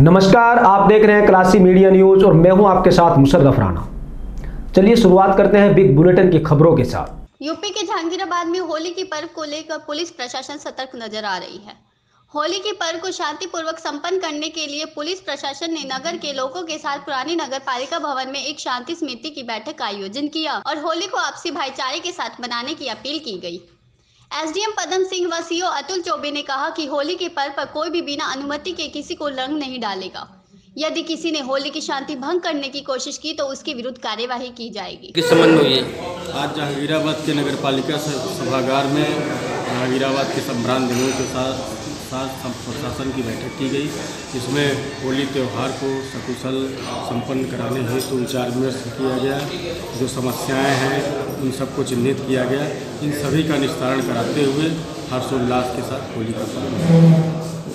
नमस्कार, आप देख रहे हैं क्लासी मीडिया न्यूज और मैं हूं आपके साथ मुशर्रफ राणा। चलिए शुरुआत करते हैं बिग बुलेटिन की खबरों के साथ। यूपी के जहांगीराबाद में होली के पर्व को लेकर पुलिस प्रशासन सतर्क नजर आ रही है। होली के पर्व को शांतिपूर्वक संपन्न करने के लिए पुलिस प्रशासन ने नगर के लोगों के साथ पुरानी नगर पालिका भवन में एक शांति समिति की बैठक का आयोजन किया और होली को आपसी भाईचारे के साथ मनाने की अपील की गई। एसडीएम पदम सिंह व सीओ अतुल चौबे ने कहा कि होली के पर्व पर कोई भी बिना अनुमति के किसी को रंग नहीं डालेगा। यदि किसी ने होली की शांति भंग करने की कोशिश की तो उसके विरुद्ध कार्यवाही की जाएगी। किस संबंध में हुई? आज जहांगीराबाद के नगर पालिका सभागार में जहांगीराबाद के संभ्रांतों के साथ प्रशासन की बैठक की गई। इसमें होली त्यौहार को सकुशल संपन्न कराने हेतु विचार विमर्श किया गया। जो समस्याएं हैं उन सबको चिन्हित किया गया। इन सभी का निस्तारण कराते हुए हर्षोल्लास के साथ होली का पालन।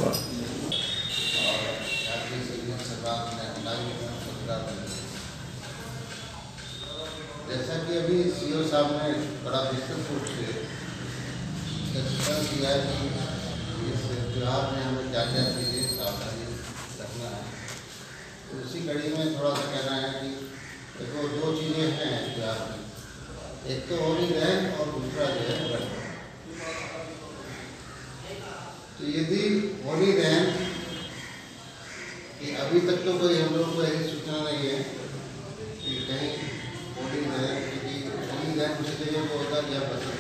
जैसा कि अभी सीओ साहब ने बड़ा विस्तृत रूप से चर्चा किया है कि इस त्यौहार में हमें क्या क्या चीज़ें सावधानी रखना है, तो उसी कड़ी में थोड़ा सा कहना है कि देखो दो चीज़ें हैं त्यौहार में, एक तो होली दहन और दूसरा जो है रंग। तो यदि होली दहन कि अभी तक तो कोई हम लोग को ऐसी सूचना नहीं है कि कहीं होली दहन उसी जगह को होता या पसंद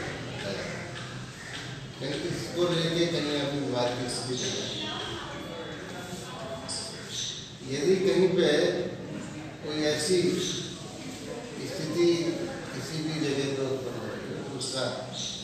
कहीं इसको लेके कहीं अभी विवाद की स्थिति है। यदि कहीं पे कोई ऐसी स्थिति किसी भी जगह पर उत्पन्न हो उसका